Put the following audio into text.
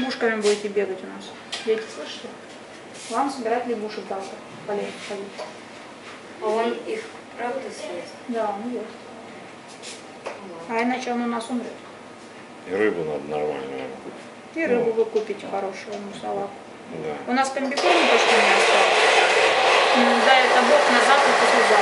лягушками будете бегать у нас. Дети, слышите? Вам собирать лягушек завтра. Полей ходить. А он их правда съест? Да, он ест. А иначе он у нас умрет. И рыбу надо нормальную купить. И рыбу вы купите хорошую, салат. Да. У нас комбикорма почти не осталось. Дай это Бог на завтра, послезавтра.